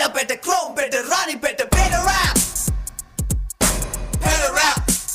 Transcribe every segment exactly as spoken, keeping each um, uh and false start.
Chinnapeta, Chromepeta, Ranipeta, Peta Rap, Peta Rap.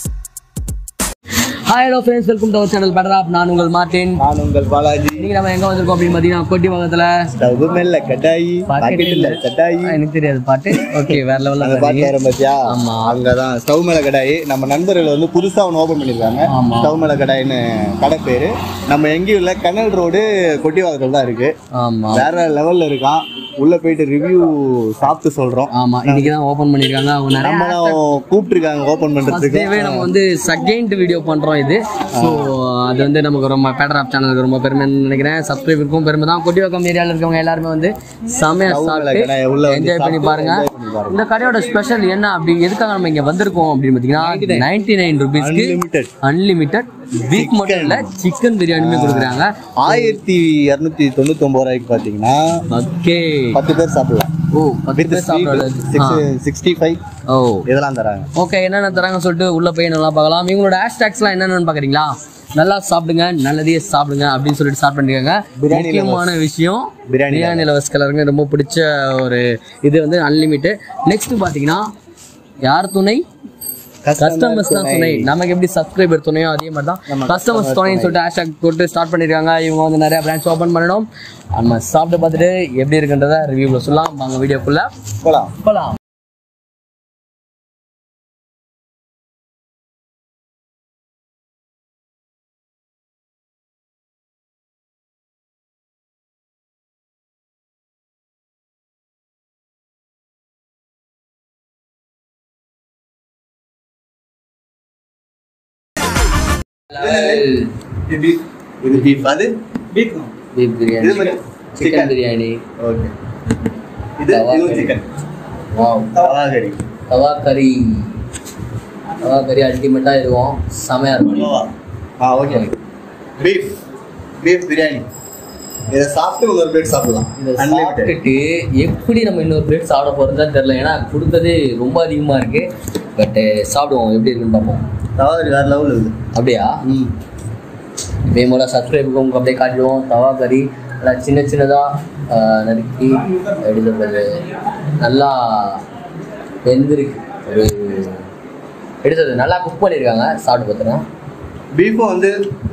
Hi hello friends, welcome to our channel Peta Rap. நான் உங்கள் Martin, நான் உங்கள் பாலாஜி. இன்னைக்கு நம்ம எங்க வந்திருக்கோம் அப்படின்னு பாத்தீங்கன்னா கொட்டி பக்கத்துல ஸ்டவ் மேல கடாயி பாக்கெட்ல சட்டாயி. எனக்கு தெரியாது பாட்டு. ஓகே வேற லெவல்ல அந்த பாட்டு வர பாத்தியா? ஆமா, அங்கதான் ஸ்டவ் மேல கடாயி. நம்ம நண்பர்கள் வந்து புதுசா ஒன்று ஓபன் பண்ணிருக்காங்க. ஸ்டவ் மேல கடாயின்னு கடை பேரு. நம்ம எங்கேயும் இல்ல, கனல் ரோடு கொட்டிவாக்கத்துல தான் இருக்கு. ஆமா, வேற லெவல்ல இருக்கான். உள்ள போயிட்டு ரிவ்யூ சாப்பிட்டு சொல்றோம். ஆமா, இன்னைக்கு தான் ஓபன் பண்ணிருக்காங்க. அவங்க நிறைய கூப்பிட்டுருக்காங்க ஓபன் பண்றதுக்கு. நம்ம வந்து செகண்ட் வீடியோ பண்றோம் இது. ஸோ அது வந்து நமக்கு ரொம்ப Peta Rap சேனலுக்கு ரொம்ப பெருமை நினைக்கிறேன். சப்ஸ்கிரைபருக்கும் பெருமை தான். கொட்டிவாக்கம் ஏரியாவில் இருக்கவங்க எல்லாருமே வந்து செமையா சாப்பிட்டு என்ஜாய் பண்ணி பாருங்க. இந்த கடையோட ஸ்பெஷல் என்ன அப்படி எதுக்காக நம்ம இங்க வந்திருக்கோம் அப்படின்னு பாத்தீங்கன்னா நைன்டி நைன் ருபீஸ்க்கு அன்லிமிட்டட் பீஃப் மட்டும் இல்ல சிக்கன் பிரியாணியுமே கொடுக்குறாங்க. ஆயிரத்தி இருநூத்தி தொண்ணூத்தி ஒன்பது ரூபாய்க்கு பாத்தீங்கன்னா ஓகே பத்து பேர் சாப்பிடலாம். ஓ பத்து பேர் சாப்பிடலாம். சிக்ஸ்டி ஃபைவ் ஓ இதெல்லாம் தராங்க. ஓகே, என்னென்ன தராங்கன்னு சொல்லிட்டு உள்ள போய் நல்லா பார்க்கலாம். இவங்களோட ஹேஷ்டேக்ஸ்லாம் என்னென்னு பாக்குறீங்களா? நல்லா சாப்பிடுங்க, நல்லதே சாப்பிடுங்க அப்படின்னு சொல்லிட்டு ஸ்டார்ட் பண்ணிருக்காங்க. முக்கியமான விஷயம் பிரியாணி லவர்ஸ்களுக்கு ரொம்ப பிடிச்ச ஒரு இது வந்து அன்லிமிட்டட். நெக்ஸ்ட் பாத்தீங்கன்னா யார் துணை? கஸ்டமர்ஸ் தான் துணை. நமக்கு எப்படி சப்ஸ்கிரைபர் துணையோ அதே மாதிரி தான் கஸ்டமர்ஸ் துணைன்னு சொல்லிட்டு ஹேஷ்டாக் போட்டு ஸ்டார்ட் பண்ணிருக்காங்க. இவங்க வந்து நிறைய பிரான்ச் ஓபன் பண்ணணும். நம்ம சாப்பிட்டு பார்த்துட்டு எப்படி இருக்குன்றத ரிவ்யூல சொல்லலாம். வாங்க வீடியோக்குள்ள போலாம் போலாம். இது பீஃப், அது beef beef biryani, chicken biryani. Okay, இது இது சிக்கன். வாவ், தவா கறி. தவா கறி தவா கறி அல்டிமேட்டா இருக்கும், செமையா இருக்கும். ஆ ஓகே, பீஃப் பீஃப் பிரியாணி. இதை சாப்பிட்டு இன்னொரு பிளேட் சாப்பிடலாம். இதை சாப்பிட்டுட்டு எப்படி நம்ம இன்னொரு பிளேட் சாப்பிட போகிறதுதான் தெரியல. ஏன்னா கொடுத்தது ரொம்ப அதிகமாக இருக்கு. பட் சாப்பிடுவோம், எப்படி இருக்குன்னு பார்ப்போம். தவா கறி வேறு லெவல் இருக்குது. அப்படியா? ம், இதே போல் சப்ஸ்கிரைபுக்கு உங்களுக்கு அப்படியே காட்டிடுவோம். தவா கறி நல்லா சின்ன சின்னதாக நறுக்கி எப்படி சொல்கிறது நல்லா வெந்திருக்கு. ஒரு எப்படி சொல்கிறது நல்லா குக் பண்ணியிருக்காங்க. சாப்பிட்டு பார்த்துறேன். பீஃபும் வந்து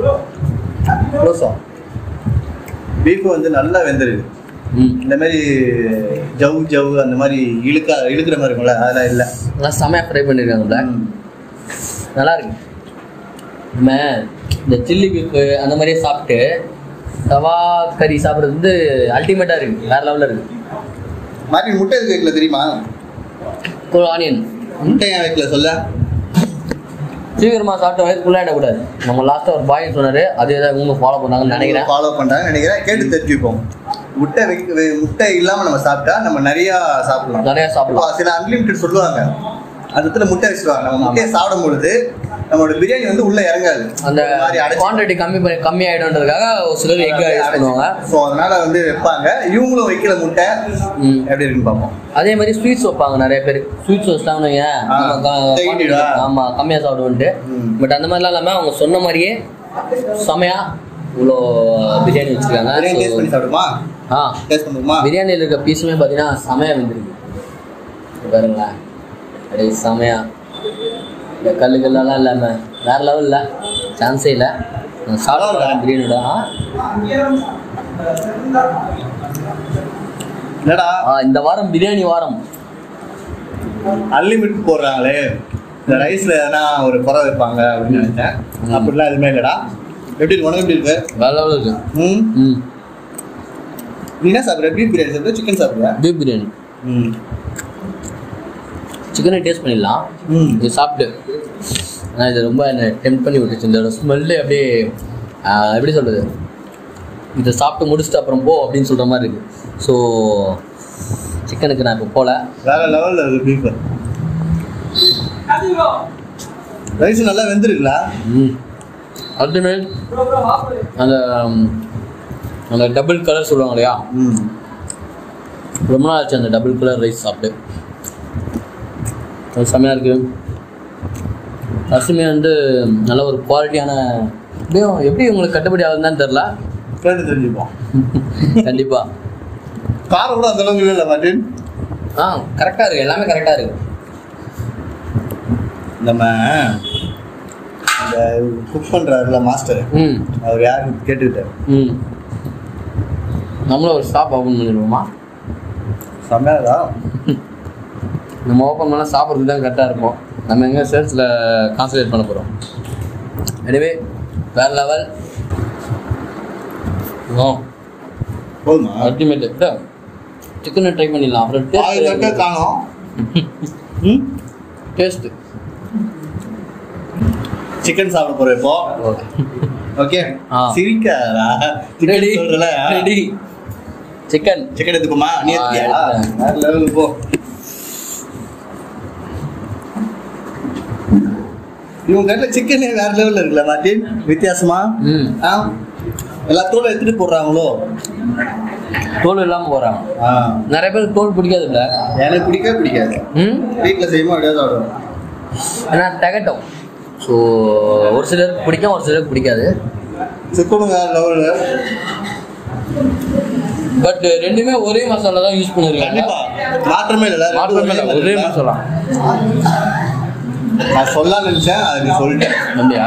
க்ளோஸா பீஃபு வந்து நல்லா வெந்திருக்கு. இந்த மாதிரி ஜவ் ஜவ் அந்த மாதிரி இழுக்க இழுக்கிற மாதிரி இருக்கும்ல, அதெல்லாம் இல்லை. நல்லா செமையாக ஃப்ரை பண்ணியிருக்காங்கல்ல, நல்லா இருக்கு. நம்ம இந்த சில்லி பீஃபு அந்த மாதிரியே சாப்பிட்டு தவா கறி சாப்பிட்றது வந்து அல்டிமேட்டாக இருக்குது, வேறு லெவலில் இருக்குது. மாட்டி முட்டை இருக்கு வைக்கல தெரியுமா? ஒரு ஆனியன் முட்டை ஏன் வைக்கல சொல்ல? சீக்கிரமாக சாப்பிட்ட வயசுக்குள்ளே இடக்கூடாது. நம்ம லாஸ்ட்டாக ஒரு பாய் சொன்னார், அதே தான் இவங்க ஃபாலோ பண்ணாங்கன்னு நினைக்கிறேன். ஃபாலோ பண்ணுறாங்க நினைக்கிறேன். கேட்டு தெரிஞ்சுப்போம். முட்டை வைக்க முட்டை இல்லாமல் நம்ம சாப்பிட்டா நம்ம நிறையா சாப்பிடலாம், நிறையா சாப்பிடலாம். சில அன்லிமிட்டட் சொல்லுவாங்க, அந்த இடத்துல முட்டை வச்சுருவாங்க. நம்ம முட்டையை சாப்பிடும் பொழுது நம்மளோட பிரியாணி வந்து உள்ள இறங்காது. அந்த குவான்டிட்டி கம்மி பண்ணி கம்மி ஆகிடும்ன்றதுக்காக ஒரு சிலர் எக் யூஸ் பண்ணுவாங்க. ஸோ அதனால வந்து வைப்பாங்க. இவங்களும் வைக்கல முட்டை எப்படி இருக்குன்னு பார்ப்போம். அதே மாதிரி ஸ்வீட்ஸ் வைப்பாங்க. நிறைய பேர் ஸ்வீட்ஸ் வச்சுட்டாங்கன்னு ஆமாம் கம்மியாக சாப்பிடுவோன்ட்டு. பட் அந்த மாதிரிலாம் இல்லாமல் அவங்க சொன்ன மாதிரியே செமையா இவ்வளோ பிரியாணி வச்சுருக்காங்க. டேஸ்ட் பண்ணி சாப்பிடுமா? ஆ டேஸ்ட் பண்ணுமா? பிரியாணியில் இருக்க பீஸுமே பார்த்தீங்கன்னா செமையாக வந்துருக்கு பாருங்களேன். அப்படியே செமையா இந்த கல்லுகள்லாம் இல்லாமல் வேறு லெவலில் சான்ஸே இல்லை. சாப்பிட பிரியாணியோட என்னடா இந்த வாரம் பிரியாணி வாரம் அன்லிமிட் போடுறாங்களே, இந்த ரைஸ்ல எதனா ஒரு குறை வைப்பாங்க அப்படின்னு நினைச்சேன். அப்படிலாம் எதுவுமே இல்லடா. எப்படி இருக்கு? உனக்கு எப்படி இருக்கு? வேற லெவலில் இருக்கு. ம் ம் நீ என்ன சாப்பிட்ற? பீஃப் பிரியாணி சாப்பிட்ற, சிக்கன் சாப்பிட்றியா? பீஃப் பிரியாணி. ம் சிக்கனை டேஸ்ட் பண்ணிடலாம். ம் இது சாப்பிட்டு ஆனால் இது ரொம்ப என்னை டெம்ப் பண்ணி விட்டுச்சு. இந்த ஸ்மெல்லு அப்படியே எப்படி சொல்கிறது, இதை சாப்பிட்டு முடிச்சுட்டு அப்புறம் போ அப்படின்னு சொல்கிற மாதிரி இருக்குது. ஸோ சிக்கனுக்கு நான் இப்போ போகல. வேறு லெவலில் இருக்குது பீஃப். ரைஸ் நல்லா வெந்துருக்குல்ல? ம் அல்டிமேட். அந்த அந்த டபுள் கலர் சொல்லுவாங்க இல்லையா, ம் ரொம்ப நாள் ஆச்சு அந்த டபுள் கலர் ரைஸ் சாப்பிட்டு. அது செம்மையாக இருக்குது. ரசமே வந்து நல்ல ஒரு குவாலிட்டியான எப்படியும் எப்படி உங்களுக்கு கட்டுப்படி ஆகுதுன்னு தெரில. கேட்டு தெரிஞ்சுப்போம் கண்டிப்பாக. காரம் கூட அந்த அளவுக்கு இல்லை மாட்டின். ஆ கரெக்டாக இருக்குது, எல்லாமே கரெக்டாக இருக்குது. நம்ம அந்த குக் பண்ணுறாருல மாஸ்டர், ம் அவர் யாரு கேட்டுக்கிட்டார். ம் நம்மளும் ஒரு ஷாப் ஓப்பன் பண்ணிடுவோமா? செம்மையாதா? நம்ம ஓப்பன் பண்ணால் சாப்பிட்றதுக்கு தான் கரெக்டாக இருக்கும். நம்ம எங்கே சேல்ஸில் கான்சன்ட்ரேட் பண்ண போகிறோம். எனவே வேறு லெவல். ஓ போதுமா? அல்டிமேட். சிக்கனை ட்ரை பண்ணிடலாம். அப்புறம் டேஸ்ட் காணும். டேஸ்ட்டு சிக்கன் சாப்பிட போகிறோம் இப்போ. ஓகே ஓகே, ஆ. சிரிக்காதடா. ரெடி சிக்கன் சொல்றல. ரெடி. சிக்கன் சிக்கன் எடுத்துக்கோமா? நீ ஆ, எடுத்தியா? எடுத்தேன். வேற லெவலுக்கு போ. இவங்க கட்டில சிக்கனே வேற லெவல்ல இருக்குல்ல மார்ட்டின், வித்தியாசமா. ம் ஆ, எல்லா தோலை எடுத்துட்டு போடுறாங்களோ? தோல் இல்லாமல் போகிறாங்க. ஆ, நிறைய பேர் தோல் பிடிக்காது இல்லை? எனக்கு பிடிக்கவே பிடிக்காது. ம் வீட்டில் செய்யுமா அப்படியே சாப்பிடுவோம். ஏன்னா தகட்டும். ஸோ ஒரு சிலருக்கு பிடிக்கும், ஒரு சிலருக்கு பிடிக்காது. சிக்கனும் வேற லெவலு. பட் ரெண்டுமே ஒரே மசாலா தான் யூஸ் பண்ணிருக்காங்க. கண்டிப்பா மாற்றமே இல்லை. மாற்றமே இல்லை, ஒரே மசாலா. நான் சொல்ல நினைச்சேன், அது நீ சொல்லிட்டேன். அப்படியா?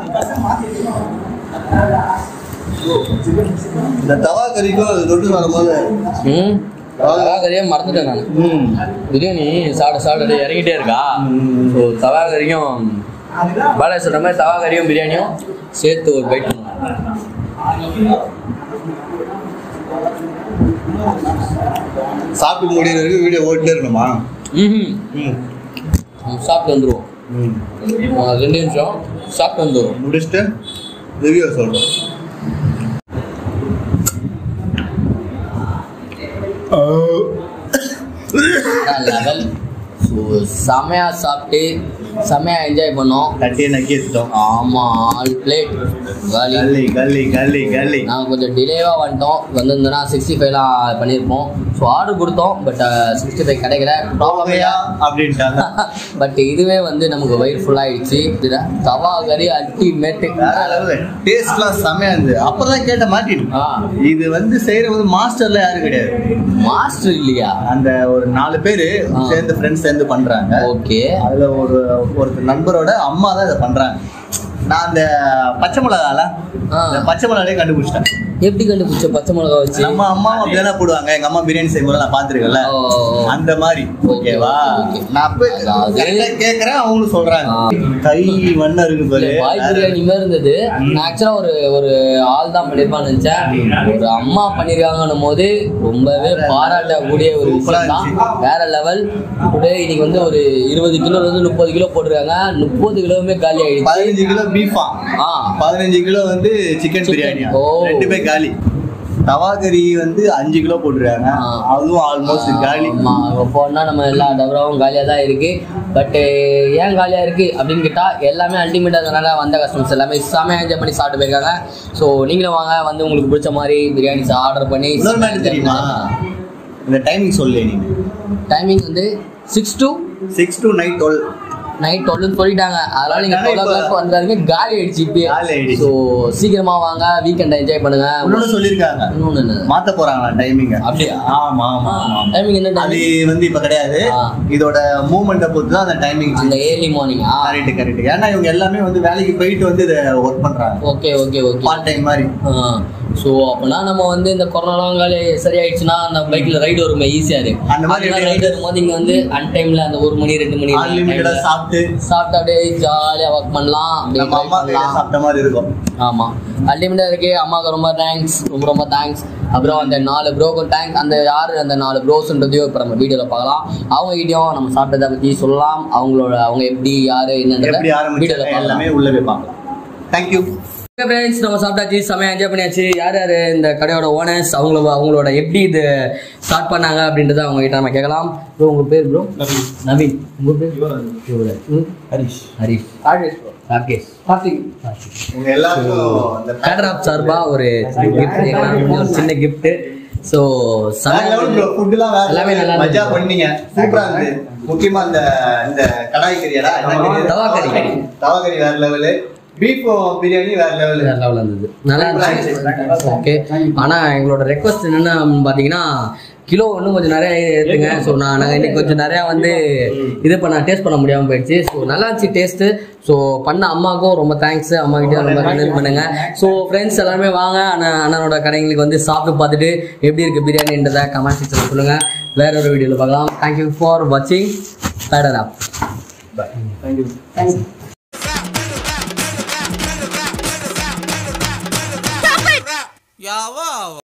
இந்த தவா கறிக்கும் அது தொட்டு வரும்போது ம் தவா கறியே மறந்துட்டேன் நான். ம் பிரியாணி சாப்பிட சாப்பிட்டு இறங்கிட்டே இருக்கா. ஸோ தவா கறியும் பாலா சொல்கிற மாதிரி தவா கறியும் பிரியாணியும் சேர்த்து ஒரு பைட் பண்ணுவோம். சாப்பிட்டு முடிகிற வரைக்கும் வீடியோ ஓட்டிலே இருக்கணுமா? ம் ம் சாப்பிட்டு வந்துடுவோம். ம் ரெண்டு நிமிஷம் சாப்பிட்டு வந்துடுவோம். முடிச்சுட்டு ரிவ்யூ சொல்கிறோம். லெவல். ஸோ செமையா சாப்பிட்டு செமையா என்ஜாய் பண்ணோம். தட்டியை நக்கி எடுத்துட்டோம். ஆமாம், ஆல் பிளேட் காலி. கல்லி கல்லி கல்லி கல்லி. நாங்கள் கொஞ்சம் டிலேவாக வந்துட்டோம். வந்திருந்தோன்னா சிக்ஸ்டி ஃபைவ்லாம் பண்ணியிருப்போம். ஸோ ஆர்டர் கொடுத்தோம், பட் சிக்ஸ்டி ஃபைவ் கிடைக்கல. ப்ராப்ளமையா அப்படின்ட்டாங்க. பட் இதுவே வந்து நமக்கு வயிறு ஃபுல்லாகிடுச்சு. இதுதான் தவா கறி அல்டிமேட்டு. டேஸ்ட்லாம் செமையா இருந்தது. அப்பதான் கேட்ட மாட்டிடும். ஆ இது வந்து செய்யறது மாஸ்டர்ல யாரும் கிடையாது, மாஸ்டர் இல்லையா? அந்த ஒரு நாலு பேரு சேர்ந்து ஃப்ரெண்ட்ஸ் சேர்ந்து பண்றாங்க. ஓகே. அதுல ஒரு ஒரு நண்பரோட அம்மா தான் இதை பண்றாங்க. நான் அந்த பச்சை மிளகால பச்சை மிளகாலே கண்டுபிடிச்சிட்டேன். எப்படி கண்டுபிடிச்ச? பச்சை மிளகா வச்சு நம்ம அம்மா அப்படியே போடுவாங்க. எங்க அம்மா பிரியாணி செய்யும்போது நான் பாத்துருக்கேன்ல, அந்த மாதிரி. ஓகேவா? நான் அப்ப கேக்குறேன், அவங்களும் சொல்றாங்க கை வண்ணம் இருக்கு பாரு. பாய் பிரியாணி மாதிரி இருந்தது. நான் ஆக்சுவலா ஒரு ஒரு ஆள் தான் பண்ணிருப்பான்னு நினைச்சேன். ஒரு அம்மா பண்ணிருக்காங்கன்னும் போது ரொம்பவே பாராட்டக்கூடிய ஒரு விஷயம் தான். வேற லெவல். கூட இன்னைக்கு வந்து ஒரு இருபது கிலோ வந்து முப்பது கிலோ போட்டிருக்காங்க. முப்பது கிலோவுமே காலி ஆயிடுச்சு. பதினஞ்சு கிலோ பீஃபா, பதினஞ்சு கிலோ வந்து சிக்கன் பிரியாணி, ரெண்டுமே காலி. தவா கறி வந்து அஞ்சு கிலோ போட்டுருக்காங்க, அதுவும் ஆல்மோஸ்ட் காலி. போனா நம்ம எல்லா டபராவும் காலியாக தான் இருக்கு. பட் ஏன் காலியா இருக்கு அப்படின்னு கேட்டா, எல்லாமே அல்டிமேட்டா இருந்தனால வந்த கஸ்டமர்ஸ் எல்லாமே செமையா என்ஜாய் பண்ணி சாப்பிட்டு போயிருக்காங்க. ஸோ நீங்களும் வாங்க, வந்து உங்களுக்கு பிடிச்ச மாதிரி பிரியாணிஸ் ஆர்டர் பண்ணி. தெரியுமா இந்த டைமிங் சொல்லு? நீங்க டைமிங் வந்து six to six to night twelve night டுவெல்னு சொல்லிட்டாங்க. அதனால நீங்க டுவெல் ஓ கிளாக் வந்தாலுமே காலி ஆயிடுச்சு இப்பயே. ஸோ சீக்கிரமா வாங்க, வீக்கெண்டை என்ஜாய் பண்ணுங்க. இன்னொன்னு சொல்லியிருக்காங்க, இன்னொன்னு மாத்த போறாங்களா டைமிங். அப்படியா? ஆமா ஆமா ஆமா. டைமிங் என்ன? அது வந்து இப்ப கிடையாது, இதோட மூவ்மெண்ட்டை பொறுத்து தான் அந்த டைமிங். அந்த ஏர்லி மார்னிங். Correct correct. ஏன்னா இவங்க எல்லாமே வந்து வேலைக்கு போயிட்டு வந்து இதை ஒர்க் பண்றாங்க. Okay okay okay. Part time மாதிரி. ஸோ அப்படின்னா நம்ம வந்து இந்த கொரோனாலாம் காலி சரியாயிடுச்சுன்னா அந்த பைக்ல ரைடு வருமே ஈஸியா இருக்கு. அந்த மாதிரி ரைடு வரும்போது இங்க வந்து அன் டைம்ல அந்த ஒரு மணி ரெண்டு மணி அன்லிமிட்டடா சாப்பிட்டு சாப்பிட்டு அப்படியே ஜாலியா ஒர்க் பண்ணலாம். நம்ம அம்மா கையில சாப்பிட்ட மாதிரி இருக்கும். ஆமா, அன்லிமிட்டா இருக்கு. அம்மாவுக்கு ரொம்ப தேங்க்ஸ், ரொம்ப ரொம்ப தேங்க்ஸ். அப்புறம் அந்த நாலு ப்ரோக்கும் தேங்க்ஸ். அந்த யாரு அந்த நாலு ப்ரோஸ்ன்றதையும் இப்போ நம்ம வீடியோல பார்க்கலாம். அவங்க கிட்டயும் நம்ம சாப்பிட்டதை பத்தி சொல்லலாம். அவங்களோட அவங்க எப்படி யாரு என்னன்றத வீடியோல எல்லாமே உள்ள போய் பார்க்கலாம். Thank you friends. நம்ம சாப்பிட்டாச்சு, செமையா என்ஜாய் பண்ணியாச்சு. யார் யார் இந்த கடையோட ஓனர்ஸ், அவங்கள அவங்களோட எப்படி இது ஸ்டார்ட் பண்ணாங்க அப்படின்றத அவங்க கிட்ட நம்ம கேட்கலாம். ப்ரோ உங்க பேர்? ப்ரோ நவீன். உங்க பேர்? ஹரிஷ். ஹரிஷ். ராகேஷ். ராகேஷ். கார்த்திக். உங்க எல்லாருக்கும் கேடர் ஆப் சார்பா ஒரு கிஃப்ட், ஒரு சின்ன கிஃப்ட். ஸோ ஃபுட்டுலாம் எல்லாமே நல்லா மஜா பண்ணீங்க, சூப்பரா இருந்தது. முக்கியமா இந்த இந்த கடாய் கறியடா, தவா கறி. தவா கறி வேற லெவலு. பீஃப் பிரியாணி வேற லெவல் வேற லெவல் இருந்தது, நல்லா இருந்துச்சு. ஓகே. ஆனால் எங்களோட ரெக்வஸ்ட் என்னென்னு பார்த்தீங்கன்னா, கிலோ இன்னும் கொஞ்சம் நிறைய ஏற்றுங்க. ஸோ நான் நாங்கள் இன்னைக்கு கொஞ்சம் நிறையா வந்து இது பண்ண டேஸ்ட் பண்ண முடியாமல் போயிடுச்சு. ஸோ நல்லா இருந்துச்சு டேஸ்ட்டு. ஸோ பண்ண அம்மாவுக்கும் ரொம்ப தேங்க்ஸ். அம்மா கிட்டே ரொம்ப கன்வென்ஸ் பண்ணுங்க. ஸோ ஃப்ரெண்ட்ஸ் எல்லாருமே வாங்க அண்ணன் அண்ணனோட கடைங்களுக்கு வந்து சாப்பிட்டு பார்த்துட்டு எப்படி இருக்குது பிரியாணின்றதை கமெண்ட் செக்ஷனில் சொல்லுங்கள். வேற ஒரு வீடியோவில் பார்க்கலாம். தேங்க்யூ ஃபார் வாட்சிங். பேடர் ஆப். பை. தேங்க்யூ. தேங்க்ஸ். யாவா